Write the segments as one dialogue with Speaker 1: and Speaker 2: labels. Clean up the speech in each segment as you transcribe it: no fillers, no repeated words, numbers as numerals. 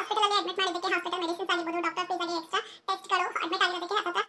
Speaker 1: Hospital ಅಲ್ಲಿ admit ಮಾಡಿದ್ದಕ್ಕೆ hospital medicines ಆಗಿರಬಹುದು ಡಾಕ್ಟರ್ ಫೀಸ್ ಆಗಿ ಎಕ್ಸ್ಟ್ರಾ ಟೆಸ್ಟ್ಗಳು ಅಡ್ಮಿಟ್ ಆಗಿರೋದಕ್ಕೆ ಹತ್ತತ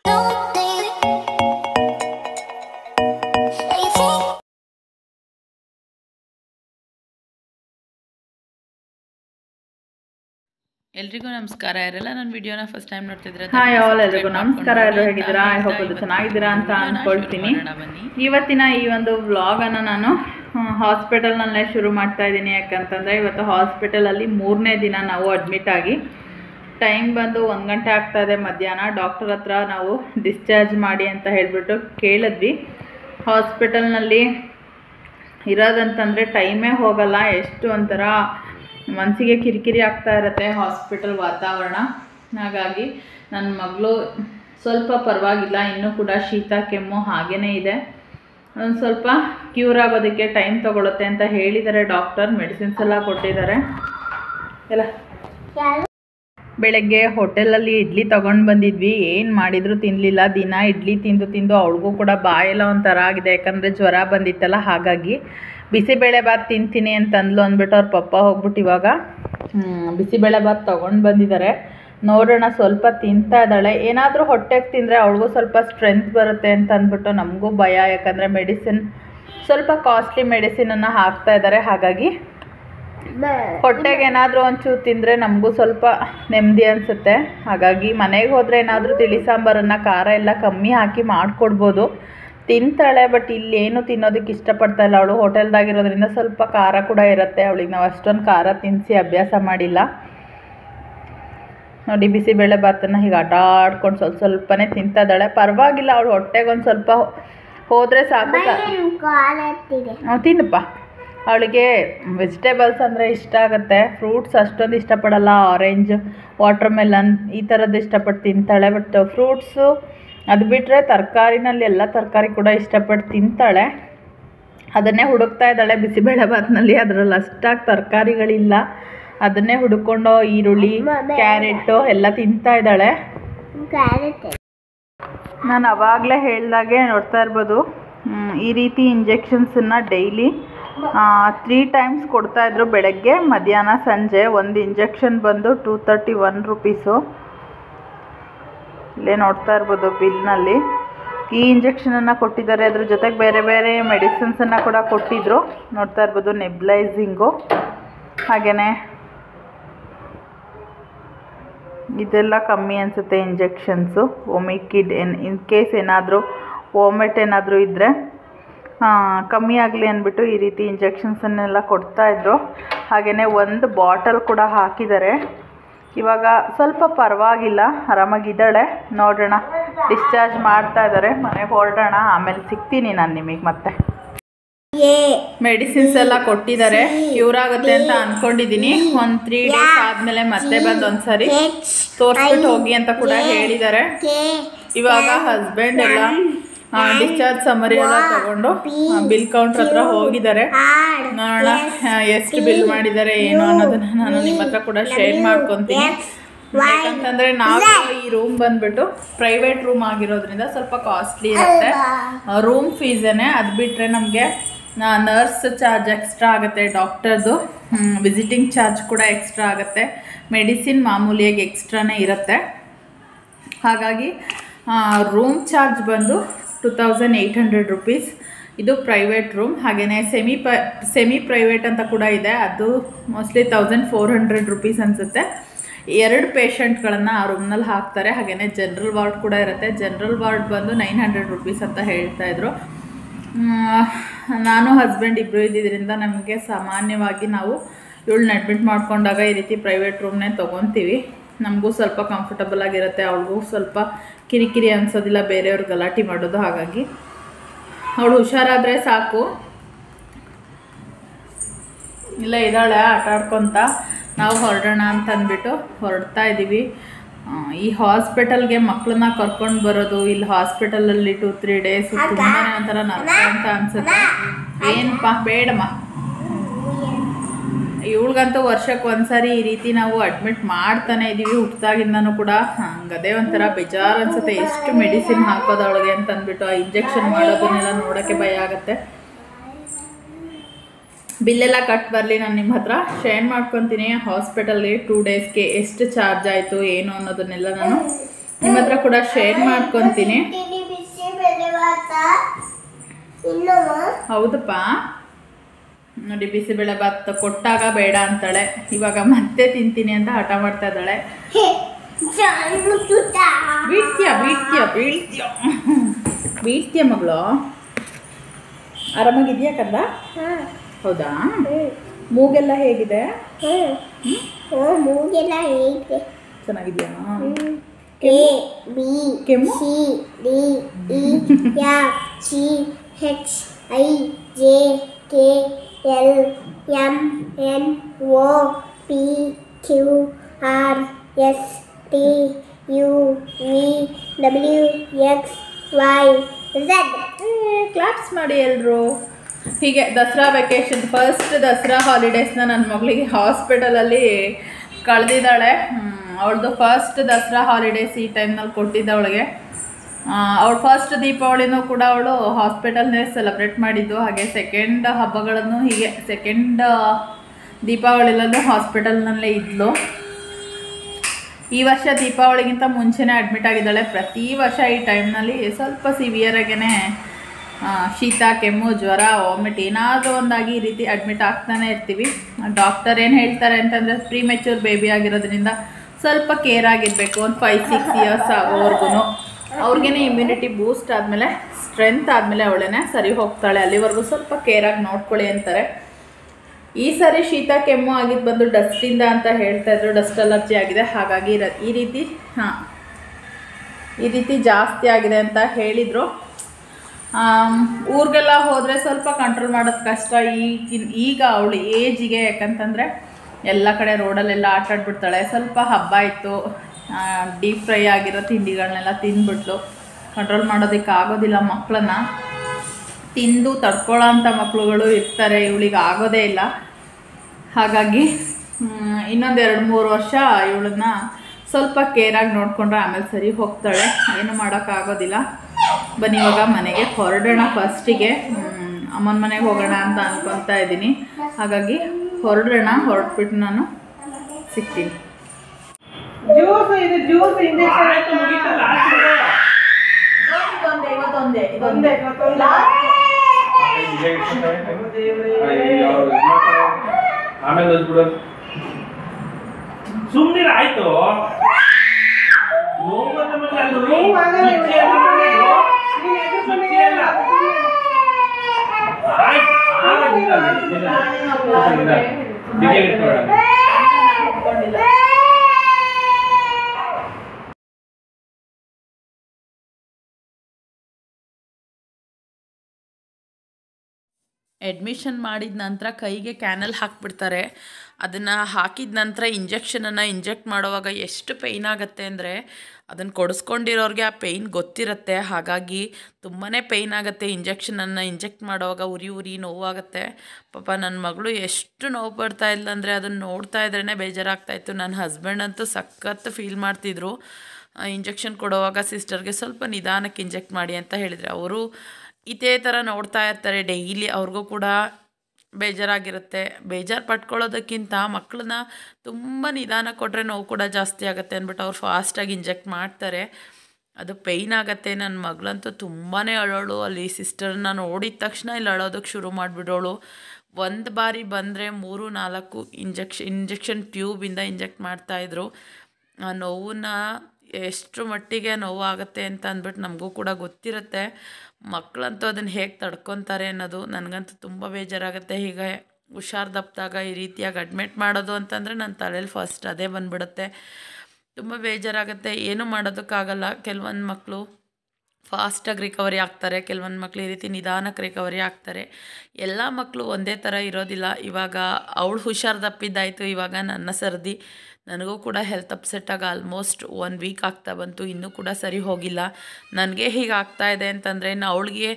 Speaker 2: ಎಲ್ರಿಗೂ ನಮಸ್ಕಾರ. ಯಾರೆಲ್ಲ ನನ್ನ ವಿಡಿಯೋನ ಫಸ್ಟ್ ಟೈಮ್ ನೋಡ್ತಿದ್ರೆ
Speaker 3: ಹಾಯ್ ಆಲ್, ಎಲ್ರಿಗೂ ನಮಸ್ಕಾರ. ಎಲ್ಲರೂ ಹೇಗಿದ್ದೀರಾ? ಐ ಹೋಪ್ ಅದು ಚೆನ್ನಾಗಿದ್ದೀರಾ ಅಂತ ಅಂದ್ಕೊಳ್ತೀನಿ. ಇವತ್ತಿನ ಈ ಒಂದು ವ್ಲಾಗನ್ನು ನಾನು ಹಾಸ್ಪಿಟಲ್ನಲ್ಲೇ ಶುರು ಮಾಡ್ತಾ ಇದ್ದೀನಿ. ಯಾಕಂತಂದರೆ ಇವತ್ತು ಹಾಸ್ಪಿಟಲಲ್ಲಿ 3ನೇ ದಿನ ನಾವು ಅಡ್ಮಿಟ್ ಆಗಿ ಟೈಮ್ ಬಂದು 1 ಗಂಟೆ ಆಗ್ತಾಯಿದೆ ಮಧ್ಯಾಹ್ನ. ಡಾಕ್ಟರ್ ಹತ್ರ ನಾವು ಡಿಸ್ಚಾರ್ಜ್ ಮಾಡಿ ಅಂತ ಹೇಳಿಬಿಟ್ಟು ಕೇಳಿದ್ವಿ. ಹಾಸ್ಪಿಟಲ್ನಲ್ಲಿ ಇರೋದಂತಂದರೆ ಟೈಮೇ ಹೋಗಲ್ಲ, ಎಷ್ಟು ಒಂಥರ ಮನಸ್ಸಿಗೆ ಕಿರಿಕಿರಿ ಆಗ್ತಾ ಇರುತ್ತೆ ಹಾಸ್ಪಿಟಲ್ ವಾತಾವರಣ. ಹಾಗಾಗಿ ನನ್ನ ಮಗಳು ಸ್ವಲ್ಪ ಪರವಾಗಿಲ್ಲ, ಇನ್ನೂ ಕೂಡ ಶೀತ ಕೆಮ್ಮು ಹಾಗೇ ಇದೆ. ಒಂದು ಸ್ವಲ್ಪ ಕ್ಯೂರ್ ಆಗೋದಕ್ಕೆ ಟೈಮ್ ತೊಗೊಳುತ್ತೆ ಅಂತ ಹೇಳಿದ್ದಾರೆ ಡಾಕ್ಟರ್. ಮೆಡಿಸಿನ್ಸ್ ಎಲ್ಲ ಕೊಟ್ಟಿದ್ದಾರೆ. ಎಲ್ಲ ಬೆಳಗ್ಗೆ ಹೋಟೆಲಲ್ಲಿ ಇಡ್ಲಿ ತೊಗೊಂಡು ಬಂದಿದ್ವಿ. ಏನು ಮಾಡಿದರೂ ತಿನ್ನಲಿಲ್ಲ. ದಿನ ಇಡ್ಲಿ ತಿಂದು ತಿಂದು ಅವಳಿಗೂ ಕೂಡ ಬಾಯೆಲ್ಲ ಒಂಥರ ಆಗಿದೆ, ಯಾಕಂದರೆ ಜ್ವರ ಬಂದಿತ್ತಲ್ಲ. ಹಾಗಾಗಿ ಬಿಸಿಬೇಳೆಭಾತ್ ತಿಂತೀನಿ ಅಂತಂದ್ಲು ಅಂದ್ಬಿಟ್ಟು ಅವ್ರ ಪಪ್ಪ ಹೋಗ್ಬಿಟ್ಟು ಇವಾಗ ಬಿಸಿಬೇಳೆಭಾತ್ ತೊಗೊಂಡು ಬಂದಿದ್ದಾರೆ. ನೋಡೋಣ, ಸ್ವಲ್ಪ ತಿಂತಾ ಇದ್ದಾಳೆ. ಏನಾದರೂ ಹೊಟ್ಟೆಗೆ ತಿಂದರೆ ಅವಳಿಗೂ ಸ್ವಲ್ಪ ಸ್ಟ್ರೆಂತ್ ಬರುತ್ತೆ ಅಂತ ಅಂದ್ಬಿಟ್ಟು ನಮಗೂ ಭಯ, ಯಾಕಂದರೆ ಮೆಡಿಸಿನ್ ಸ್ವಲ್ಪ ಕಾಸ್ಟ್ಲಿ ಮೆಡಿಸಿನನ್ನು ಹಾಕ್ತಾ ಇದ್ದಾರೆ. ಹಾಗಾಗಿ ಹೊಟ್ಟೆಗೆ ಏನಾದರೂ ಒಂಚೂರು ತಿಂದರೆ ನಮಗೂ ಸ್ವಲ್ಪ ನೆಮ್ಮದಿ ಅನಿಸುತ್ತೆ. ಹಾಗಾಗಿ ಮನೆಗೆ ಹೋದರೆ ಏನಾದರೂ ತಿಳಿ ಸಾಂಬಾರನ್ನು ಖಾರ ಎಲ್ಲ ಕಮ್ಮಿ ಹಾಕಿ ಮಾಡಿಕೊಡ್ಬೋದು, ತಿಂತಾಳೆ. ಬಟ್ ಇಲ್ಲೇನು ತಿನ್ನೋದಕ್ಕೆ ಇಷ್ಟಪಡ್ತಾ ಇಲ್ಲ ಅವಳು. ಹೋಟೆಲ್ದಾಗಿರೋದ್ರಿಂದ ಸ್ವಲ್ಪ ಖಾರ ಕೂಡ ಇರುತ್ತೆ. ಅವಳಿಗೆ ನಾವು ಅಷ್ಟೊಂದು ಖಾರ ತಿನ್ನಿಸಿ ಅಭ್ಯಾಸ ಮಾಡಿಲ್ಲ. ನೋಡಿ, ಬಿಸಿಬೇಳೆಭಾತನ್ನು ಹೀಗೆ ಆಟ ಆಡ್ಕೊಂಡು ಸ್ವಲ್ಪನೇ ತಿಂತಾ ಇದ್ದಾಳೆ. ಪರವಾಗಿಲ್ಲ, ಅವಳು ಹೊಟ್ಟೆಗೆ ಒಂದು ಸ್ವಲ್ಪ ಹೋದರೆ ಸಾಕು. ತಿನ್ನಪ್ಪ. ಅವಳಿಗೆ ವೆಜಿಟೇಬಲ್ಸ್ ಅಂದರೆ ಇಷ್ಟ ಆಗುತ್ತೆ, ಫ್ರೂಟ್ಸ್ ಅಷ್ಟೊಂದು ಇಷ್ಟಪಡಲ್ಲ. ಆರೆಂಜ್, ವಾಟರ್ ಮೆಲನ್ ಈ ಥರದ್ದು ಇಷ್ಟಪಟ್ಟು ತಿಂತಾಳೆ. ಬಟ್ ಫ್ರೂಟ್ಸು ಅದು ಬಿಟ್ಟರೆ ತರಕಾರಿನಲ್ಲಿ ಎಲ್ಲ ತರಕಾರಿ ಕೂಡ ಇಷ್ಟಪಟ್ಟು ತಿಂತಾಳೆ. ಅದನ್ನೇ ಹುಡುಕ್ತಾ ಇದ್ದಾಳೆ ಬಿಸಿಬೇಳೆಭಾತ್ನಲ್ಲಿ. ಅದರಲ್ಲಿ ಅಷ್ಟಾಗಿ ತರಕಾರಿಗಳಿಲ್ಲ, ಅದನ್ನೇ ಹುಡುಕೊಂಡು ಈರುಳ್ಳಿ, ಕ್ಯಾರೆಟು ಎಲ್ಲ ತಿಂತಾ ಇದ್ದಾಳೆ. ನಾನು ಆವಾಗಲೇ ಹೇಳ್ದಾಗೆ ನೋಡ್ತಾ ಇರ್ಬೋದು, ಈ ರೀತಿ ಇಂಜೆಕ್ಷನ್ಸನ್ನು ಡೈಲಿ 3 ಟೈಮ್ಸ್ ಕೊಡ್ತಾಯಿದ್ರು. ಬೆಳಗ್ಗೆ, ಮಧ್ಯಾಹ್ನ, ಸಂಜೆ. ಒಂದು ಇಂಜೆಕ್ಷನ್ ಬಂದು 231 ರೂಪೀಸು. ಇಲ್ಲೇ ನೋಡ್ತಾ ಇರ್ಬೋದು ಬಿಲ್ನಲ್ಲಿ. ಈ ಇಂಜೆಕ್ಷನನ್ನು ಕೊಟ್ಟಿದ್ದಾರೆ. ಅದ್ರ ಜೊತೆಗೆ ಬೇರೆ ಬೇರೆ ಮೆಡಿಸಿನ್ಸನ್ನು ಕೂಡ ಕೊಟ್ಟಿದ್ದರು. ನೋಡ್ತಾ ಇರ್ಬೋದು, ನೆಬ್ಲೈಸಿಂಗು, ಹಾಗೆಯೇ ಇದೆಲ್ಲ ಕಮ್ಮಿ ಅನಿಸುತ್ತೆ ಇಂಜೆಕ್ಷನ್ಸು. ವೊಮಿಕಿಡ್ ಇನ್ ಕೇಸ್ ಏನಾದರೂ ವಾಮಿಟ್ ಏನಾದರೂ ಇದ್ದರೆ ಕಮ್ಮಿ ಆಗಲಿ ಅಂದ್ಬಿಟ್ಟು ಈ ರೀತಿ ಇಂಜೆಕ್ಷನ್ಸನ್ನೆಲ್ಲ ಕೊಡ್ತಾಯಿದ್ರು. ಹಾಗೆಯೇ ಒಂದು ಬಾಟಲ್ ಕೂಡ ಹಾಕಿದ್ದಾರೆ. ಇವಾಗ ಸ್ವಲ್ಪ ಪರವಾಗಿಲ್ಲ, ಆರಾಮಾಗಿದ್ದಾಳೆ. ನೋಡೋಣ, ಡಿಸ್ಚಾರ್ಜ್ ಮಾಡ್ತಾ ಇದ್ದಾರೆ. ಮನೆಗೆ ಹೊರಡೋಣ, ಆಮೇಲೆ ಸಿಗ್ತೀನಿ ನಾನು ನಿಮಗೆ ಮತ್ತೆ. ಮೆಡಿಸಿನ್ಸ್ ಎಲ್ಲ ಕೊಟ್ಟಿದ್ದಾರೆ, ಕ್ಯೂರ್ ಆಗುತ್ತೆ ಅಂತ ಅಂದ್ಕೊಂಡಿದ್ದೀನಿ. ಒಂದು 3 ಡೇಸ್ ಆದಮೇಲೆ ಮತ್ತೆ ಬಂದು ಒಂದ್ಸರಿ ತೋರಿಸ್ಬಿಟ್ಟು ಹೋಗಿ ಅಂತ ಕೂಡ ಹೇಳಿದ್ದಾರೆ. ಇವಾಗ ಹಸ್ಬೆಂಡ್ ಎಲ್ಲ ಡಿಸ್ಚಾರ್ಜ್ ಸಮರಿ ಎಲ್ಲ ತಗೊಂಡು ಬಿಲ್ ಕೌಂಟ್ರ್ ಹತ್ರ ಹೋಗಿದ್ದಾರೆ. ನೋಡೋಣ ಎಷ್ಟು ಬಿಲ್ ಮಾಡಿದ್ದಾರೆ ಏನು ಅನ್ನೋದನ್ನು ನಾನು ನಿಮ್ಮ ಹತ್ರ ಕೂಡ ಶೇರ್ ಮಾಡ್ಕೊತೀನಿ. ಯಾಕಂತಂದರೆ ನಾವು ಈ ರೂಮ್ ಬಂದುಬಿಟ್ಟು ಪ್ರೈವೇಟ್ ರೂಮ್ ಆಗಿರೋದ್ರಿಂದ ಸ್ವಲ್ಪ ಕಾಸ್ಟ್ಲಿ ಇರುತ್ತೆ. ರೂಮ್ ಫೀಸೇ. ಅದು ಬಿಟ್ಟರೆ ನಮಗೆ ನರ್ಸ್ ಚಾರ್ಜ್ ಎಕ್ಸ್ಟ್ರಾ ಆಗುತ್ತೆ, ಡಾಕ್ಟರ್ದು ವಿಸಿಟಿಂಗ್ ಚಾರ್ಜ್ ಕೂಡ ಎಕ್ಸ್ಟ್ರಾ ಆಗುತ್ತೆ, ಮೆಡಿಸಿನ್ ಮಾಮೂಲಿಯಾಗಿ ಎಕ್ಸ್ಟ್ರಾನೇ ಇರುತ್ತೆ. ಹಾಗಾಗಿ ರೂಮ್ ಚಾರ್ಜ್ ಬಂದು 2800 ರೂಪೀಸ್. ಇದು ಪ್ರೈವೇಟ್ ರೂಮ್. ಹಾಗೆಯೇ ಸೆಮಿ ಪ್ರೈವೇಟ್ ಅಂತ ಕೂಡ ಇದೆ, ಅದು ಮೋಸ್ಟ್ಲಿ 1400 ರೂಪೀಸ್ ಅನಿಸುತ್ತೆ. 2 ಪೇಷಂಟ್ಗಳನ್ನು ಆ ರೂಮ್ನಲ್ಲಿ ಹಾಕ್ತಾರೆ. ಹಾಗೆಯೇ ಜನರಲ್ ವಾರ್ಡ್ ಕೂಡ ಇರುತ್ತೆ. ಜನರಲ್ ವಾರ್ಡ್ ಬಂದು 900 ರೂಪೀಸ್ ಅಂತ ಹೇಳ್ತಾಯಿದ್ರು. ನಾನು ಹಸ್ಬೆಂಡ್ ಇಬ್ಬರು ಇದ್ದಿದ್ದರಿಂದ ನಮಗೆ ಸಾಮಾನ್ಯವಾಗಿ ನಾವು ಇವಳನ್ನ ಅಡ್ಮಿಟ್ ಮಾಡ್ಕೊಂಡಾಗ ಈ ರೀತಿ ಪ್ರೈವೇಟ್ ರೂಮ್ನೇ ತೊಗೊತೀವಿ. ನಮಗೂ ಸ್ವಲ್ಪ ಕಂಫರ್ಟಬಲ್ ಆಗಿರುತ್ತೆ, ಅವಳಿಗೂ ಸ್ವಲ್ಪ ಕಿರಿಕಿರಿ ಅನಿಸೋದಿಲ್ಲ ಬೇರೆಯವ್ರು ಗಲಾಟೆ ಮಾಡೋದು. ಹಾಗಾಗಿ ಅವಳು ಹುಷಾರಾದರೆ ಸಾಕು. ಇಲ್ಲ ಇದ್ದಾಳೆ ಆಟ ಆಡ್ಕೊತ. ನಾವು ಹೊರಡೋಣ ಅಂತ ಅಂದ್ಬಿಟ್ಟು ಹೊರಡ್ತಾ ಇದ್ದೀವಿ. ಈ ಹಾಸ್ಪಿಟಲ್ಗೆ ಮಕ್ಕಳನ್ನ ಕರ್ಕೊಂಡು ಬರೋದು, ಇಲ್ಲಿ ಹಾಸ್ಪಿಟಲಲ್ಲಿ 2-3 ಡೇಸ್ ತುಂಬಾ ಒಂಥರ ನರ್ಕ ಅಂತ ಅನಿಸುತ್ತೆ. ಏನಪ್ಪ ಬೇಡಮ್ಮ, ಇವಳಿಗಂತೂ ವರ್ಷಕ್ಕೆ ಒಂದ್ಸರಿ ಈ ರೀತಿ ನಾವು ಅಡ್ಮಿಟ್ ಮಾಡ್ತಾನೆ ಇದ್ದೀವಿ ಹುಟ್ಟಿದಾಗಿಂದನೂ ಕೂಡ. ಹಂಗದೇ ಒಂಥರ ಬೇಜಾರು ಅನಿಸುತ್ತೆ, ಎಷ್ಟು ಮೆಡಿಸಿನ್ ಹಾಕೋದು ಅವಳಿಗೆ ಅಂತ ಅಂದ್ಬಿಟ್ಟು. ಆ ಇಂಜೆಕ್ಷನ್ ಮಾಡೋದನ್ನೆಲ್ಲ ನೋಡೋಕ್ಕೆ ಭಯ ಆಗುತ್ತೆ. ಬಿಲ್ಲೆಲ್ಲ ಕಟ್ ಬರಲಿ, ನಾನು ನಿಮ್ಮ ಹತ್ರ ಶೇರ್ ಮಾಡ್ಕೊತೀನಿ. ಹಾಸ್ಪಿಟಲ್ಗೆ 2 ಡೇಸ್ಗೆ ಎಷ್ಟು ಚಾರ್ಜ್ ಆಯಿತು ಏನು ಅನ್ನೋದನ್ನೆಲ್ಲ ನಾನು ನಿಮ್ಮ ಹತ್ರ ಕೂಡ ಶೇರ್ ಮಾಡ್ಕೊತೀನಿ. ಹೌದಪ್ಪ, ನೋಡಿ ಬಿಸಿಬೇಳೆ ಭಾತ್ ಕೊಟ್ಟಾಗ ಬೇಡ ಅಂತಾಳೆ, ಇವಾಗ ಮತ್ತೆ ತಿಂತೀನಿ ಅಂತ ಹಠ ಮಾಡ್ತಾ ಇದ್ದಾಳೆ. ಬೀಳ್ತೀಯ ಮಗಳು? ಆರಾಮಾಗಿದೆಯಾ ಕಂದ? ಹೌದಾ? ಮೂಗೆಲ್ಲ ಹೇಗಿದೆ?
Speaker 1: ಮೂಗೆಲ್ಲ ಹೇಗೆ
Speaker 3: ಚೆನ್ನಾಗಿದೆಯಾ?
Speaker 1: A B
Speaker 3: ಕೆಮ್ಮು?
Speaker 1: C D E F G H I J K L M N O P Q R S T U V W X Y Z.
Speaker 3: Claps ಮಾಡಿ ಎಲ್ಲರೂ. ಹೀಗೆ ದಸರಾ ವೆಕೇಷನ್, ಫಸ್ಟ್ ದಸರಾ ಹಾಲಿಡೇಸ್ನ ನನ್ನ ಮಗಳಿಗೆ ಹಾಸ್ಪಿಟಲಲ್ಲಿ ಕಳೆದಿದ್ದಾಳೆ. ಅವಳದು ಫಸ್ಟ್ ದಸರಾ ಹಾಲಿಡೇಸ್ ಈ ಟೈಮ್ನಲ್ಲಿ ಕೊಟ್ಟಿದ್ದ ಅವಳಿಗೆ. ಅವಳು ಫಸ್ಟ್ ದೀಪಾವಳಿನೂ ಕೂಡ ಅವಳು ಹಾಸ್ಪಿಟಲ್ನೇ ಸೆಲೆಬ್ರೇಟ್ ಮಾಡಿದ್ದು. ಹಾಗೆ ಸೆಕೆಂಡ್ ಹಬ್ಬಗಳನ್ನು ಹೀಗೆ ಸೆಕೆಂಡ್ ದೀಪಾವಳಿಲಲ್ಲೂ ಹಾಸ್ಪಿಟಲ್ನಲ್ಲೇ ಇದ್ಲು. ಈ ವರ್ಷ ದೀಪಾವಳಿಗಿಂತ ಮುಂಚೆನೇ ಅಡ್ಮಿಟ್ ಆಗಿದ್ದಾಳೆ. ಪ್ರತಿ ವರ್ಷ ಈ ಟೈಮ್ನಲ್ಲಿ ಸ್ವಲ್ಪ ಸಿವಿಯರಾಗೇ ಶೀತ, ಕೆಮ್ಮು, ಜ್ವರ, ವಾಮಿಟ್ ಏನಾದರೂ ಒಂದಾಗಿ ಈ ರೀತಿ ಅಡ್ಮಿಟ್ ಆಗ್ತಾನೆ ಇರ್ತೀವಿ. ಡಾಕ್ಟರ್ ಏನು ಹೇಳ್ತಾರೆ ಅಂತಂದರೆ ಪ್ರೀಮೆಚ್ಯೂರ್ ಬೇಬಿ ಆಗಿರೋದ್ರಿಂದ ಸ್ವಲ್ಪ ಕೇರ್ ಆಗಿರಬೇಕು. ಒಂದು 5-6 ಇಯರ್ಸ್ ಆಗೋವರೆಗೂ ಅವ್ರಿಗೇ ಇಮ್ಯುನಿಟಿ ಬೂಸ್ಟ್ ಆದಮೇಲೆ, ಸ್ಟ್ರೆಂತ್ ಆದಮೇಲೆ ಅವಳೇ ಸರಿ ಹೋಗ್ತಾಳೆ. ಅಲ್ಲಿವರೆಗೂ ಸ್ವಲ್ಪ ಕೇರಾಗಿ ನೋಡ್ಕೊಳ್ಳಿ ಅಂತಾರೆ. ಈ ಸಾರಿ ಶೀತ ಕೆಮ್ಮು ಆಗಿದ್ದು ಬಂದು ಡಸ್ಟಿಂದ ಅಂತ ಹೇಳ್ತಾಯಿದ್ರು. ಡಸ್ಟ್ ಅಲರ್ಜಿ ಆಗಿದೆ, ಹಾಗಾಗಿ ಈ ರೀತಿ ಜಾಸ್ತಿ ಆಗಿದೆ ಅಂತ ಹೇಳಿದರು. ಊರಿಗೆಲ್ಲ ಹೋದರೆ ಸ್ವಲ್ಪ ಕಂಟ್ರೋಲ್ ಮಾಡೋದು ಕಷ್ಟ ಈಗ ಅವಳು ಏಜಿಗೆ. ಯಾಕಂತಂದರೆ ಎಲ್ಲ ಕಡೆ ರೋಡಲ್ಲೆಲ್ಲ ಆಟಾಡ್ಬಿಡ್ತಾಳೆ. ಸ್ವಲ್ಪ ಹಬ್ಬ ಇತ್ತು, ಡೀಪ್ ಫ್ರೈ ಆಗಿರೋ ತಿಂಡಿಗಳನ್ನೆಲ್ಲ ತಿಂದ್ಬಿಟ್ಲು. ಕಂಟ್ರೋಲ್ ಮಾಡೋದಕ್ಕೆ ಆಗೋದಿಲ್ಲ. ಮಕ್ಕಳನ್ನ ತಿಂದು ತಡ್ಕೊಳ್ಳೋ ಅಂಥ ಮಕ್ಕಳುಗಳು ಇರ್ತಾರೆ, ಇವಳಿಗೆ ಆಗೋದೇ ಇಲ್ಲ. ಹಾಗಾಗಿ ಇನ್ನೊಂದು 2-3 ವರ್ಷ ಇವಳನ್ನ ಸ್ವಲ್ಪ ಕೇರಾಗಿ ನೋಡಿಕೊಂಡ್ರೆ ಆಮೇಲೆ ಸರಿ ಹೋಗ್ತಾಳೆ. ಏನು ಮಾಡೋಕ್ಕಾಗೋದಿಲ್ಲ. ಬನ್ನಿ ಇವಾಗ ಮನೆಗೆ ಹೊರಡೋಣ. ಫಸ್ಟಿಗೆ ಅಮ್ಮನ ಮನೆಗೆ ಹೋಗೋಣ ಅಂತ ಅನ್ಕೊತಾ ಇದ್ದೀನಿ. ಹಾಗಾಗಿ ಹೊರಟ್ಬಿಟ್ಟು ನಾನು ಸಿಗ್ತೀನಿ.
Speaker 4: ಆಮೇಲೆ ಸುಮ್ಮನೆ ಆಯ್ತು.
Speaker 2: ಅಡ್ಮಿಷನ್ ಮಾಡಿದ ನಂತರ ಕೈಗೆ ಕ್ಯಾನಲ್ ಹಾಕಿಬಿಡ್ತಾರೆ. ಅದನ್ನು ಹಾಕಿದ ನಂತರ ಇಂಜೆಕ್ಷನನ್ನು ಇಂಜೆಕ್ಟ್ ಮಾಡುವಾಗ ಎಷ್ಟು ಪೇಯ್ನ್ ಆಗುತ್ತೆ ಅಂದರೆ ಅದನ್ನು ಕೊಡಿಸ್ಕೊಂಡಿರೋರಿಗೆ ಆ ಪೇಯ್ನ್ ಗೊತ್ತಿರುತ್ತೆ. ಹಾಗಾಗಿ ತುಂಬಾ ಪೇಯ್ನ್ ಆಗುತ್ತೆ. ಇಂಜೆಕ್ಷನನ್ನು ಇಂಜೆಕ್ಟ್ ಮಾಡುವಾಗ ಉರಿ ನೋವಾಗುತ್ತೆ. ಪಾಪ ನನ್ನ ಮಗಳು ಎಷ್ಟು ನೋವು ಪಡ್ತಾ ಇಲ್ಲ ಅಂದರೆ ಅದನ್ನು ನೋಡ್ತಾ ಇದ್ರೇ ಬೇಜಾರಾಗ್ತಾಯಿತ್ತು. ನನ್ನ ಹಸ್ಬೆಂಡ್ ಅಂತೂ ಸಖತ್ತು ಫೀಲ್ ಮಾಡ್ತಿದ್ರು. ಇಂಜೆಕ್ಷನ್ ಕೊಡುವಾಗ ಸಿಸ್ಟರ್ಗೆ ಸ್ವಲ್ಪ ನಿಧಾನಕ್ಕೆ ಇಂಜೆಕ್ಟ್ ಮಾಡಿ ಅಂತ ಹೇಳಿದರೆ, ಅವರು ಇದೇ ಥರ ನೋಡ್ತಾ ಇರ್ತಾರೆ ಡೈಲಿ. ಅವ್ರಿಗೂ ಕೂಡ ಬೇಜಾರಾಗಿರುತ್ತೆ. ಬೇಜಾರು ಪಟ್ಕೊಳ್ಳೋದಕ್ಕಿಂತ ಮಕ್ಕಳನ್ನ ತುಂಬ ನಿಧಾನ ಕೊಟ್ಟರೆ ನೋವು ಕೂಡ ಜಾಸ್ತಿ ಆಗುತ್ತೆ ಅಂದ್ಬಿಟ್ಟು ಅವ್ರು ಫಾಸ್ಟಾಗಿ ಇಂಜೆಕ್ಟ್ ಮಾಡ್ತಾರೆ. ಅದು ಪೇಯ್ನ್ ಆಗುತ್ತೆ. ನನ್ನ ಮಗಳಂತೂ ತುಂಬಾ ಅಳೋಳು. ಅಲ್ಲಿ ಸಿಸ್ಟರ್ನ ನೋಡಿದ ತಕ್ಷಣ ಇಲ್ಲಿ ಅಳೋದಕ್ಕೆ ಶುರು ಮಾಡಿಬಿಡೋಳು. ಒಂದು ಬಾರಿ ಬಂದರೆ 3-4 ಇಂಜೆಕ್ಷನ್ ಟ್ಯೂಬಿಂದ ಇಂಜೆಕ್ಟ್ ಮಾಡ್ತಾಯಿದ್ರು. ಆ ನೋವನ್ನ ಎಷ್ಟು ಮಟ್ಟಿಗೆ ನೋವಾಗುತ್ತೆ ಅಂತ ಅಂದ್ಬಿಟ್ಟು ನಮಗೂ ಕೂಡ ಗೊತ್ತಿರುತ್ತೆ. ಮಕ್ಕಳಂತೂ ಅದನ್ನು ಹೇಗೆ ತಡ್ಕೊತಾರೆ ಅನ್ನೋದು ನನಗಂತೂ ತುಂಬ ಬೇಜಾರಾಗುತ್ತೆ. ಹೀಗೆ ಹುಷಾರು ತಪ್ಪಿದಾಗ ಈ ರೀತಿಯಾಗಿ ಅಡ್ಮಿಟ್ ಮಾಡೋದು ಅಂತಂದರೆ ನನ್ನ ತಲೆಯಲ್ಲಿ ಫಸ್ಟ್ ಅದೇ ಬಂದುಬಿಡುತ್ತೆ. ತುಂಬ ಬೇಜಾರಾಗುತ್ತೆ. ಏನೂ ಮಾಡೋದಕ್ಕಾಗಲ್ಲ. ಕೆಲವೊಂದು ಮಕ್ಕಳು ಫಾಸ್ಟಾಗಿ ರಿಕವರಿ ಆಗ್ತಾರೆ, ಕೆಲವೊಂದು ಮಕ್ಕಳು ಈ ರೀತಿ ನಿಧಾನಕ್ಕೆ ರಿಕವರಿ ಆಗ್ತಾರೆ. ಎಲ್ಲ ಮಕ್ಕಳು ಒಂದೇ ಥರ ಇರೋದಿಲ್ಲ. ಇವಾಗ ಅವಳು ಹುಷಾರು ತಪ್ಪಿದ್ದಾಯಿತು, ಇವಾಗ ನನ್ನ ಸರ್ದಿ. ನನಗೂ ಕೂಡ ಹೆಲ್ತ್ ಅಪ್ಸೆಟ್ಟಾಗಿ ಆಲ್ಮೋಸ್ಟ್ 1 ವೀಕ್ ಆಗ್ತಾ ಬಂತು, ಇನ್ನೂ ಕೂಡ ಸರಿ ಹೋಗಿಲ್ಲ. ನನಗೆ ಹೀಗೆ ಆಗ್ತಾಯಿದೆ ಅಂತಂದರೆ ಇನ್ನು ಅವಳಿಗೆ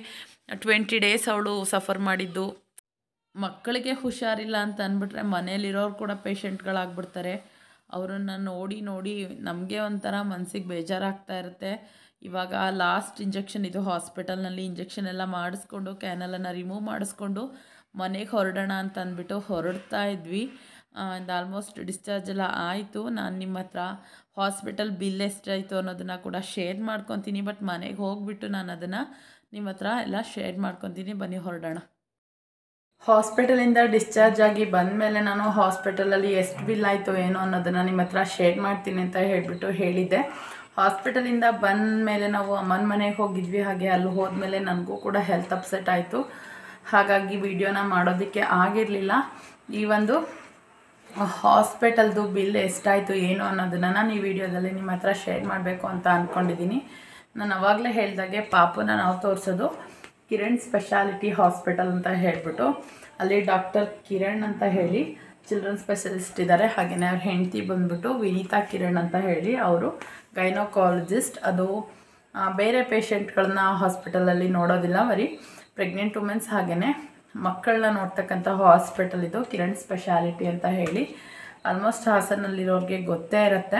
Speaker 2: 20 ಡೇಸ್ ಅವಳು ಸಫರ್ ಮಾಡಿದ್ದು. ಮಕ್ಕಳಿಗೆ ಹುಷಾರಿಲ್ಲ ಅಂತ ಅಂದ್ಬಿಟ್ರೆ ಮನೇಲಿರೋರು ಕೂಡ ಪೇಷಂಟ್ಗಳಾಗ್ಬಿಡ್ತಾರೆ. ಅವರನ್ನು ನೋಡಿ ನಮಗೆ ಒಂಥರ ಮನಸ್ಸಿಗೆ ಬೇಜಾರಾಗ್ತಾ ಇರುತ್ತೆ. ಇವಾಗ ಲಾಸ್ಟ್ ಇಂಜೆಕ್ಷನ್ ಇದು ಹಾಸ್ಪಿಟಲ್ನಲ್ಲಿ ಇಂಜೆಕ್ಷನ್ ಎಲ್ಲ ಮಾಡಿಸ್ಕೊಂಡು ಕ್ಯಾನಲನ್ನು ರಿಮೂವ್ ಮಾಡಿಸ್ಕೊಂಡು ಮನೆಗೆ ಹೊರಡೋಣ ಅಂತ ಅಂದ್ಬಿಟ್ಟು ಹೊರಡ್ತಾ ಇದ್ವಿ. ಆಲ್ಮೋಸ್ಟ್ ಡಿಸ್ಚಾರ್ಜ್ ಎಲ್ಲ ಆಯಿತು. ನಾನು ನಿಮ್ಮ ಹತ್ರ ಹಾಸ್ಪಿಟಲ್ ಬಿಲ್ ಎಷ್ಟಾಯಿತು ಅನ್ನೋದನ್ನು ಕೂಡ ಶೇರ್ ಮಾಡ್ಕೊತೀನಿ. ಬಟ್ ಮನೆಗೆ ಹೋಗಿಬಿಟ್ಟು ನಾನು ಅದನ್ನು ನಿಮ್ಮ ಹತ್ರ ಎಲ್ಲ ಶೇರ್ ಮಾಡ್ಕೊತೀನಿ. ಬನ್ನಿ ಹೊರಡೋಣ. ಹಾಸ್ಪಿಟಲಿಂದ ಡಿಸ್ಚಾರ್ಜ್ ಆಗಿ ಬಂದಮೇಲೆ ನಾನು ಹಾಸ್ಪಿಟಲಲ್ಲಿ ಎಷ್ಟು ಬಿಲ್ ಆಯಿತು ಏನೋ ಅನ್ನೋದನ್ನು ನಿಮ್ಮ ಹತ್ರ ಶೇರ್ ಮಾಡ್ತೀನಿ ಅಂತ ಹೇಳಿದ್ದೆ. ಹಾಸ್ಪಿಟಲಿಂದ ಬಂದ ಮೇಲೆ ನಾವು ಅಮ್ಮನ ಮನೆಗೆ ಹೋಗಿದ್ವಿ. ಹಾಗೆ ಅಲ್ಲಿ ಹೋದ್ಮೇಲೆ ನನಗೂ ಕೂಡ ಹೆಲ್ತ್ ಅಪ್ಸೆಟ್ ಆಯಿತು. ಹಾಗಾಗಿ ವಿಡಿಯೋನ ಮಾಡೋದಕ್ಕೆ ಆಗಿರಲಿಲ್ಲ. ಈ ಒಂದು ಹಾಸ್ಪಿಟಲ್ದು ಬಿಲ್ ಎಷ್ಟಾಯಿತು ಏನು ಅನ್ನೋದನ್ನು ನಾನು ಈ ವಿಡಿಯೋದಲ್ಲಿ ನಿಮ್ಮ ಹತ್ರ ಶೇರ್ ಮಾಡಬೇಕು ಅಂತ ಅಂದ್ಕೊಂಡಿದ್ದೀನಿ. ನಾನು ಆವಾಗಲೇ ಹೇಳಿದಾಗೆ ಪಾಪುನ ನಾವು ತೋರಿಸೋದು ಕಿರಣ್ ಸ್ಪೆಷಾಲಿಟಿ ಹಾಸ್ಪಿಟಲ್ ಅಂತ ಹೇಳಿಬಿಟ್ಟು, ಅಲ್ಲಿ ಡಾಕ್ಟರ್ ಕಿರಣ್ ಅಂತ ಹೇಳಿ ಚಿಲ್ಡ್ರನ್ ಸ್ಪೆಷಲಿಸ್ಟ್ ಇದ್ದಾರೆ. ಹಾಗೆಯೇ ಅವ್ರ ಹೆಂಡತಿ ಬಂದ್ಬಿಟ್ಟು ವಿನೀತಾ ಕಿರಣ್ ಅಂತ ಹೇಳಿ ಅವರು ಗೈನೋಕಾಲಜಿಸ್ಟ್. ಅದು ಬೇರೆ ಪೇಷಂಟ್ಗಳನ್ನ ಹಾಸ್ಪಿಟಲಲ್ಲಿ ನೋಡೋದಿಲ್ಲ, ಬರೀ ಪ್ರೆಗ್ನೆಂಟ್ ವುಮೆನ್ಸ್ ಹಾಗೆಯೇ ಮಕ್ಕಳನ್ನ ನೋಡ್ತಕ್ಕಂಥ ಹಾಸ್ಪಿಟಲ್ ಇದು ಕಿರಣ್ ಸ್ಪೆಷಾಲಿಟಿ ಅಂತ ಹೇಳಿ. ಆಲ್ಮೋಸ್ಟ್ ಹಾಸನಲ್ಲಿರೋರಿಗೆ ಗೊತ್ತೇ ಇರುತ್ತೆ.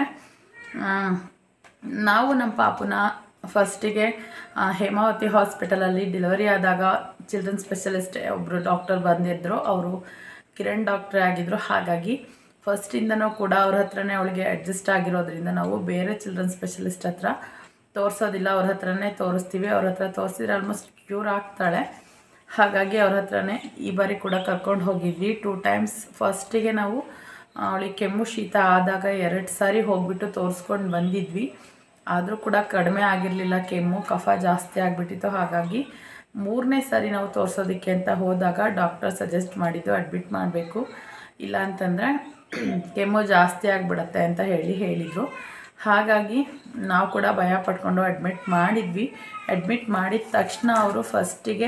Speaker 2: ನಾವು ನಮ್ಮ ಪಾಪುನ ಫಸ್ಟಿಗೆ ಹೇಮಾವತಿ ಹಾಸ್ಪಿಟಲಲ್ಲಿ ಡೆಲಿವರಿ ಆದಾಗ ಚಿಲ್ಡ್ರನ್ ಸ್ಪೆಷಲಿಸ್ಟ್ ಒಬ್ಬರು ಡಾಕ್ಟರ್ ಬಂದಿದ್ದರು. ಅವರು ಕಿರಣ್ ಡಾಕ್ಟ್ರೇ ಆಗಿದ್ದರು. ಹಾಗಾಗಿ ಫಸ್ಟಿಂದನೂ ಕೂಡ ಅವ್ರ ಹತ್ರನೇ ಅವಳಿಗೆ ಅಡ್ಜಸ್ಟ್ ಆಗಿರೋದ್ರಿಂದ ನಾವು ಬೇರೆ ಚಿಲ್ಡ್ರನ್ ಸ್ಪೆಷಲಿಸ್ಟ್ ಹತ್ರ ತೋರಿಸೋದಿಲ್ಲ, ಅವ್ರ ಹತ್ರನೇ ತೋರಿಸ್ತೀವಿ. ಅವ್ರ ಹತ್ರ ತೋರಿಸಿದ್ರೆ ಆಲ್ಮೋಸ್ಟ್ ಕ್ಯೂರ್ ಆಗ್ತಾಳೆ. ಹಾಗಾಗಿ ಅವ್ರ ಹತ್ರನೇ ಈ ಬಾರಿ ಕೂಡ ಕರ್ಕೊಂಡು ಹೋಗಿದ್ವಿ 2 ಟೈಮ್ಸ್. ಫಸ್ಟಿಗೆ ನಾವು ಅವಳಿಗೆ ಕೆಮ್ಮು ಶೀತ ಆದಾಗ 2 ಸಾರಿ ಹೋಗ್ಬಿಟ್ಟು ತೋರಿಸ್ಕೊಂಡು ಬಂದಿದ್ವಿ. ಆದರೂ ಕೂಡ ಕಡಿಮೆ ಆಗಿರಲಿಲ್ಲ, ಕೆಮ್ಮು ಕಫ ಜಾಸ್ತಿ ಆಗಿಬಿಟ್ಟಿತ್ತು. ಹಾಗಾಗಿ 3ನೇ ಸಾರಿ ನಾವು ತೋರಿಸೋದಕ್ಕೆ ಅಂತ ಹೋದಾಗ ಡಾಕ್ಟರ್ ಸಜೆಸ್ಟ್ ಮಾಡಿದ್ದು ಅಡ್ಮಿಟ್ ಮಾಡಬೇಕು, ಇಲ್ಲ ಅಂತಂದರೆ ಕೆಮ್ಮು ಜಾಸ್ತಿ ಆಗಿಬಿಡತ್ತೆ ಅಂತ ಹೇಳಿದರು. ಹಾಗಾಗಿ ನಾವು ಕೂಡ ಭಯ ಪಡ್ಕೊಂಡು ಅಡ್ಮಿಟ್ ಮಾಡಿದ್ವಿ. ಅಡ್ಮಿಟ್ ಮಾಡಿದ ತಕ್ಷಣ ಅವರು ಫಸ್ಟಿಗೆ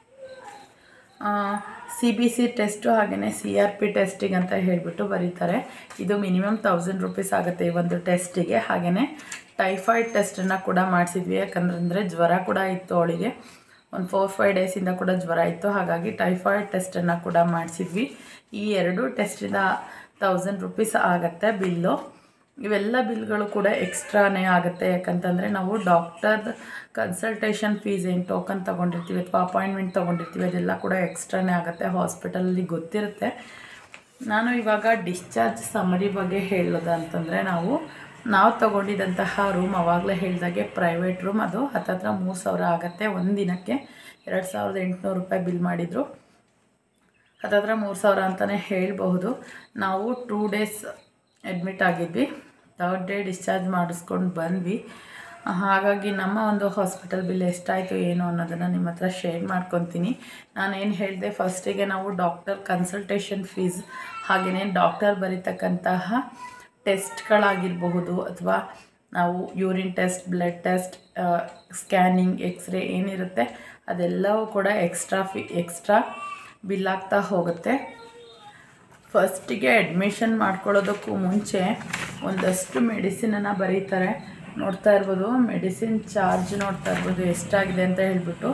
Speaker 2: CBC ಟೆಸ್ಟು ಹಾಗೆಯೇ CRP ಟೆಸ್ಟಿಗೆ ಅಂತ ಹೇಳಿಬಿಟ್ಟು ಬರೀತಾರೆ. ಇದು ಮಿನಿಮಮ್ 1000 ರೂಪೀಸ್ ಆಗುತ್ತೆ ಈ ಒಂದು ಟೆಸ್ಟಿಗೆ. ಹಾಗೆಯೇ ಟೈಫಾಯ್ಡ್ ಟೆಸ್ಟನ್ನು ಕೂಡ ಮಾಡಿಸಿದ್ವಿ. ಯಾಕಂದ್ರೆ ಜ್ವರ ಕೂಡ ಇತ್ತು ಅವಳಿಗೆ, ಒಂದು 4-5 ಡೇಸಿಂದ ಕೂಡ ಜ್ವರ ಇತ್ತು. ಹಾಗಾಗಿ ಟೈಫಾಯ್ಡ್ ಟೆಸ್ಟನ್ನು ಕೂಡ ಮಾಡಿಸಿದ್ವಿ. ಈ 2 ಟೆಸ್ಟಿಂದ 1000 ರೂಪೀಸ್ ಆಗುತ್ತೆ ಬಿಲ್ಲು. ಇವೆಲ್ಲ ಬಿಲ್ಗಳು ಕೂಡ ಎಕ್ಸ್ಟ್ರಾನೇ ಆಗುತ್ತೆ. ಯಾಕಂತಂದರೆ ನಾವು ಡಾಕ್ಟರ್ ಕನ್ಸಲ್ಟೇಷನ್ ಫೀಸ್ ಏನು ಟೋಕನ್ ತೊಗೊಂಡಿರ್ತೀವಿ ಅಥವಾ ಅಪಾಯಿಂಟ್ಮೆಂಟ್ ತೊಗೊಂಡಿರ್ತೀವಿ ಅದೆಲ್ಲ ಕೂಡ ಎಕ್ಸ್ಟ್ರಾನೇ ಆಗುತ್ತೆ. ಹಾಸ್ಪಿಟಲಲ್ಲಿ ಗೊತ್ತಿರುತ್ತೆ. ನಾನು ಇವಾಗ ಡಿಸ್ಚಾರ್ಜ್ ಸಮರಿ ಬಗ್ಗೆ ಹೇಳೋದು ಅಂತಂದರೆ, ನಾವು ತೊಗೊಂಡಿದ್ದಂತಹ ರೂಮ್ ಆವಾಗಲೇ ಹೇಳಿದಾಗೆ ಪ್ರೈವೇಟ್ ರೂಮ್. ಅದು ಹತ್ತತ್ರ 3000 ಆಗುತ್ತೆ. ಒಂದು ದಿನಕ್ಕೆ 2800 ರೂಪಾಯಿ ಬಿಲ್ ಮಾಡಿದರು. ಹತ್ತತ್ರ 3000 ಅಂತಲೇ ಹೇಳಬಹುದು. ನಾವು 2 ಡೇಸ್ ಅಡ್ಮಿಟ್ ಆಗಿದ್ವಿ. 3rd ಡೇ ಡಿಸ್ಚಾರ್ಜ್ ಮಾಡಿಸ್ಕೊಂಡು ಬಂದ್ವಿ. ಹಾಗಾಗಿ ನಮ್ಮ ಒಂದು ಹಾಸ್ಪಿಟಲ್ ಬಿಲ್ ಎಷ್ಟಾಯಿತು ಏನು ಅನ್ನೋದನ್ನು ನಿಮ್ಮ ಹತ್ರ ಶೇರ್ ಮಾಡ್ಕೊತೀನಿ. ನಾನೇನು ಹೇಳಿದೆ, ಫಸ್ಟಿಗೆ ನಾವು ಡಾಕ್ಟರ್ ಕನ್ಸಲ್ಟೇಷನ್ ಫೀಸ್ ಹಾಗೆಯೇ ಡಾಕ್ಟರ್ ಬರೀತಕ್ಕಂತಹ ಟೆಸ್ಟ್ಗಳಾಗಿರಬಹುದು ಅಥವಾ ನಾವು urine test, blood test, scanning, x ray ಏನಿರುತ್ತೆ ಅದೆಲ್ಲವೂ ಕೂಡ ಎಕ್ಸ್ಟ್ರಾ ಬಿಲ್ ಆಗ್ತಾ ಹೋಗುತ್ತೆ. ಫಸ್ಟಿಗೆ ಅಡ್ಮಿಷನ್ ಮಾಡ್ಕೊಳ್ಳೋದಕ್ಕೂ ಮುಂಚೆ ಒಂದಷ್ಟು ಮೆಡಿಸಿನನ್ನು ಬರೀತಾರೆ. ನೋಡ್ತಾ ಇರ್ಬೋದು ಮೆಡಿಸಿನ್ ಚಾರ್ಜ್ ನೋಡ್ತಾ ಇರ್ಬೋದು ಎಷ್ಟಾಗಿದೆ ಅಂತ ಹೇಳಿಬಿಟ್ಟು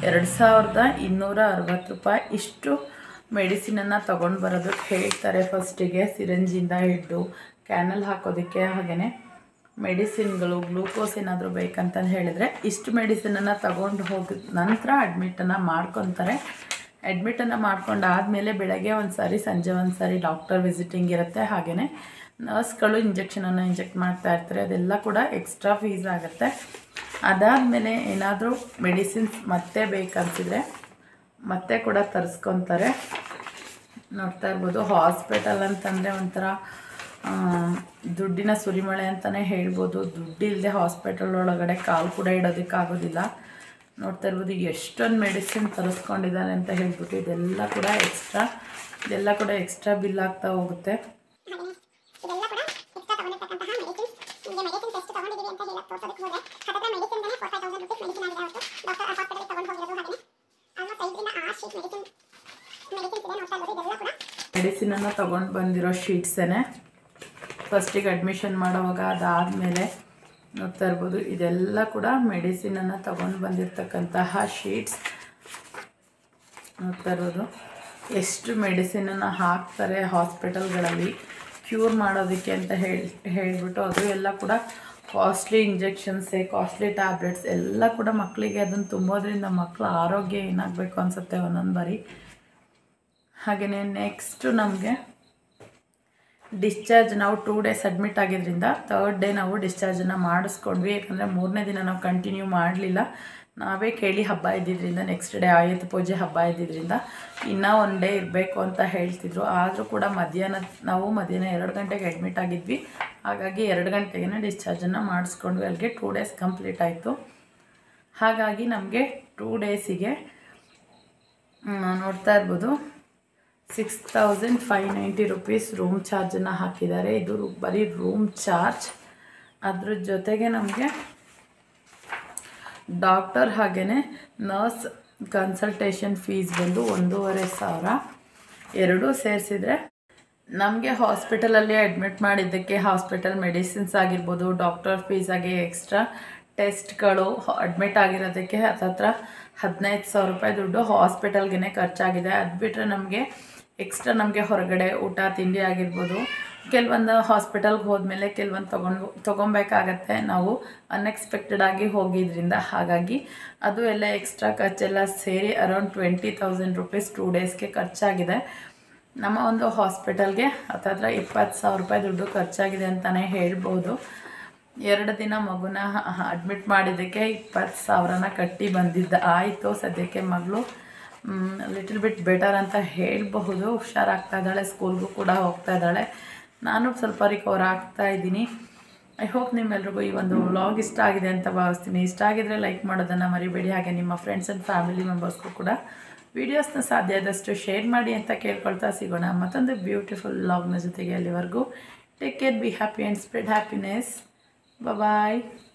Speaker 2: 2260 ರೂಪಾಯಿ ಇಷ್ಟು ಮೆಡಿಸಿನನ್ನು ತೊಗೊಂಡು ಬರೋದಕ್ಕೆ ಹೇಳ್ತಾರೆ. ಫಸ್ಟಿಗೆ ಸಿರಂಜಿಂದ ಹಿಡಿದು ಕ್ಯಾನಲ್ ಹಾಕೋದಕ್ಕೆ ಹಾಗೆಯೇ ಮೆಡಿಸಿನ್ಗಳು, ಗ್ಲೂಕೋಸ್ ಏನಾದರೂ ಬೇಕಂತ ಹೇಳಿದರೆ ಇಷ್ಟು ಮೆಡಿಸಿನನ್ನು ತಗೊಂಡು ಹೋಗಿದ ನಂತರ ಅಡ್ಮಿಟನ್ನು ಮಾಡ್ಕೊತಾರೆ. ಅಡ್ಮಿಟನ್ನು ಮಾಡ್ಕೊಂಡಾದಮೇಲೆ ಬೆಳಗ್ಗೆ ಒಂದು ಸಾರಿ ಸಂಜೆ ಒಂದು ಸಾರಿ ಡಾಕ್ಟರ್ ವಿಸಿಟಿಂಗ್ ಇರುತ್ತೆ. ಹಾಗೆಯೇ ನರ್ಸ್ಗಳು ಇಂಜೆಕ್ಷನನ್ನು ಇಂಜೆಕ್ಟ್ ಮಾಡ್ತಾ ಇರ್ತಾರೆ. ಅದೆಲ್ಲ ಕೂಡ ಎಕ್ಸ್ಟ್ರಾ ಫೀಸ್ ಆಗುತ್ತೆ. ಅದಾದಮೇಲೆ ಏನಾದರೂ ಮೆಡಿಸಿನ್ಸ್ ಮತ್ತೆ ಬೇಕಂತಿದ್ರೆ ಮತ್ತೆ ಕೂಡ ತರಿಸ್ಕೊತಾರೆ. ನೋಡ್ತಾ ಇರ್ಬೋದು ಹಾಸ್ಪಿಟಲ್ ಅಂತಂದರೆ ಒಂಥರ ದುಡ್ಡಿನ ಸುರಿಮಳೆ ಅಂತಲೇ ಹೇಳ್ಬೋದು. ದುಡ್ಡಿಲ್ಲದೆ ಹಾಸ್ಪಿಟಲ್ ಒಳಗಡೆ ಕಾಲು ಕೂಡ ಇಡೋದಕ್ಕಾಗೋದಿಲ್ಲ. ನೋಡ್ತಾ ಇರ್ಬೋದು ಎಷ್ಟೊಂದು ಮೆಡಿಸಿನ್ ತರಿಸ್ಕೊಂಡಿದ್ದಾರೆ ಅಂತ ಹೇಳ್ಬಿಟ್ಟು ಇದೆಲ್ಲ ಕೂಡ ಎಕ್ಸ್ಟ್ರಾ ಬಿಲ್ ಆಗ್ತಾ ಹೋಗುತ್ತೆ. ಮೆಡಿಸಿನನ್ನು ತೊಗೊಂಡು ಬಂದಿರೋ ಶೀಟ್ಸೇ ಫಸ್ಟಿಗೆ ಅಡ್ಮಿಷನ್ ಮಾಡೋವಾಗ ಅದಾದಮೇಲೆ ನೋಡ್ತಾ ಇರ್ಬೋದು ಇದೆಲ್ಲ ಕೂಡ ಮೆಡಿಸಿನನ್ನು ತೊಗೊಂಡು ಬಂದಿರತಕ್ಕಂತಹ ಶೀಟ್ಸ್. ನೋಡ್ತಾ ಇರ್ಬೋದು ಎಷ್ಟು ಮೆಡಿಸಿನನ್ನು ಹಾಕ್ತಾರೆ ಹಾಸ್ಪಿಟಲ್ಗಳಲ್ಲಿ ಕ್ಯೂರ್ ಮಾಡೋದಕ್ಕೆ ಅಂತ ಹೇಳಿಬಿಟ್ಟು. ಅದು ಎಲ್ಲ ಕೂಡ ಕಾಸ್ಟ್ಲಿ ಇಂಜೆಕ್ಷನ್ಸೇ, ಕಾಸ್ಟ್ಲಿ ಟ್ಯಾಬ್ಲೆಟ್ಸ್ ಎಲ್ಲ ಕೂಡ ಮಕ್ಕಳಿಗೆ ಅದನ್ನು ತುಂಬೋದ್ರಿಂದ ಮಕ್ಕಳ ಆರೋಗ್ಯ ಏನಾಗಬೇಕು ಅನಿಸುತ್ತೆ ಒಂದೊಂದು ಬಾರಿ. ಹಾಗೆಯೇ ನೆಕ್ಸ್ಟು ನಮಗೆ ಡಿಸ್ಚಾರ್ಜ್ ನಾವು 2 ಡೇಸ್ ಅಡ್ಮಿಟ್ ಆಗಿದ್ದರಿಂದ 3rd ಡೇ ನಾವು ಡಿಸ್ಚಾರ್ಜನ್ನು ಮಾಡಿಸ್ಕೊಂಡ್ವಿ. ಯಾಕಂದರೆ 3ನೇ ದಿನ ನಾವು ಕಂಟಿನ್ಯೂ ಮಾಡಲಿಲ್ಲ, ನಾವೇ ಕೇಳಿ ಹಬ್ಬ ಇದ್ದಿದ್ದರಿಂದ ನೆಕ್ಸ್ಟ್ ಡೇ ಆಯುಧ ಪೂಜೆ ಹಬ್ಬ ಇದ್ದಿದ್ದರಿಂದ ಇನ್ನೂ 1 ಡೇ ಇರಬೇಕು ಅಂತ ಹೇಳ್ತಿದ್ರು. ಆದರೂ ಕೂಡ ಮಧ್ಯಾಹ್ನ 2 ಗಂಟೆಗೆ ಅಡ್ಮಿಟ್ ಆಗಿದ್ವಿ. ಹಾಗಾಗಿ 2 ಗಂಟೆಗೆ ಡಿಸ್ಚಾರ್ಜನ್ನು ಮಾಡಿಸ್ಕೊಂಡ್ವಿ. ಅಲ್ಲಿಗೆ 2 ಡೇಸ್ ಕಂಪ್ಲೀಟ್ ಆಯಿತು. ಹಾಗಾಗಿ ನಮಗೆ 2 ಡೇಸಿಗೆ ನೋಡ್ತಾ ಇರ್ಬೋದು 6590 ರೂಪೀಸ್ ರೂಮ್ ಚಾರ್ಜನ್ನು ಹಾಕಿದ್ದಾರೆ. ಇದು ಬರೀ ರೂಮ್ ಚಾರ್ಜ್. ಅದ್ರ ಜೊತೆಗೆ ನಮಗೆ ಡಾಕ್ಟರ್ ಹಾಗೆಯೇ ನರ್ಸ್ ಕನ್ಸಲ್ಟೇಷನ್ ಫೀಸ್ ಬಂದು 1500. ಎರಡೂ ಸೇರಿಸಿದರೆ ನಮಗೆ ಹಾಸ್ಪಿಟಲಲ್ಲಿ ಅಡ್ಮಿಟ್ ಮಾಡಿದ್ದಕ್ಕೆ ಹಾಸ್ಪಿಟಲ್ ಮೆಡಿಸಿನ್ಸ್ ಆಗಿರ್ಬೋದು, ಡಾಕ್ಟರ್ ಫೀಸ್ ಆಗಿ ಎಕ್ಸ್ಟ್ರಾ ಟೆಸ್ಟ್ಗಳು ಅಡ್ಮಿಟ್ ಆಗಿರೋದಕ್ಕೆ ಹತ್ತತ್ರ 15,000 ರೂಪಾಯಿ ದುಡ್ಡು ಹಾಸ್ಪಿಟಲ್ಗೆ ಖರ್ಚಾಗಿದೆ. ಅದು ಬಿಟ್ಟರೆ ನಮಗೆ ಎಕ್ಸ್ಟ್ರಾ ನಮಗೆ ಹೊರಗಡೆ ಊಟ ತಿಂಡಿ ಆಗಿರ್ಬೋದು, ಕೆಲವೊಂದು ಹಾಸ್ಪಿಟಲ್ಗೆ ಹೋದ್ಮೇಲೆ ಕೆಲವೊಂದು ತೊಗೊಬೇಕಾಗತ್ತೆ ನಾವು ಅನ್ಎಕ್ಸ್ಪೆಕ್ಟೆಡ್ ಆಗಿ ಹೋಗಿದ್ರಿಂದ. ಹಾಗಾಗಿ ಅದು ಎಲ್ಲ ಎಕ್ಸ್ಟ್ರಾ ಖರ್ಚೆಲ್ಲ ಸೇರಿ ಅರೌಂಡ್ 20,000 ರೂಪೀಸ್ 2 ಡೇಸ್ಗೆ ಖರ್ಚಾಗಿದೆ. ನಮ್ಮ ಒಂದು ಹಾಸ್ಪಿಟಲ್ಗೆ ಹತ್ತತ್ರ 20,000 ರೂಪಾಯಿ ದುಡ್ಡು ಖರ್ಚಾಗಿದೆ ಅಂತಲೇ ಹೇಳ್ಬೋದು. 2 ದಿನ ಮಗುನ ಅಡ್ಮಿಟ್ ಮಾಡಿದ್ದಕ್ಕೆ 20,000ನ ಕಟ್ಟಿ ಆಯಿತು. ಸದ್ಯಕ್ಕೆ ಮಗಳು ಲಿಟಲ್ ಬಿಟ್ ಬೆಟರ್ ಅಂತ ಹೇಳಬಹುದು. ಹುಷಾರಾಗ್ತಾ ಇದ್ದಾಳೆ, ಸ್ಕೂಲ್ಗೂ ಕೂಡ ಹೋಗ್ತಾ ಇದ್ದಾಳೆ. ನಾನು ಸ್ವಲ್ಪ ರಿಕವರ್ ಆಗ್ತಾ ಇದ್ದೀನಿ. ಐ ಹೋಪ್ ನಿಮ್ಮೆಲ್ರಿಗೂ ಈ ಒಂದು ವ್ಲಾಗ್ ಇಷ್ಟ ಆಗಿದೆ ಅಂತ ಭಾವಿಸ್ತೀನಿ. ಇಷ್ಟ ಆಗಿದರೆ ಲೈಕ್ ಮಾಡೋದನ್ನು ಮರಿಬೇಡಿ. ಹಾಗೆ ನಿಮ್ಮ ಫ್ರೆಂಡ್ಸ್ ಆ್ಯಂಡ್ ಫ್ಯಾಮಿಲಿ ಮೆಂಬರ್ಸ್ಗೂ ಕೂಡ ವೀಡಿಯೋಸ್ನ ಸಾಧ್ಯ ಆದಷ್ಟು ಶೇರ್ ಮಾಡಿ ಅಂತ ಕೇಳ್ಕೊಳ್ತಾ ಸಿಗೋಣ ಮತ್ತೊಂದು ಬ್ಯೂಟಿಫುಲ್ ವ್ಲಾಗ್ನ ಜೊತೆಗೆ. ಅಲ್ಲಿವರೆಗೂ take care, be happy and spread happiness. Bye bye.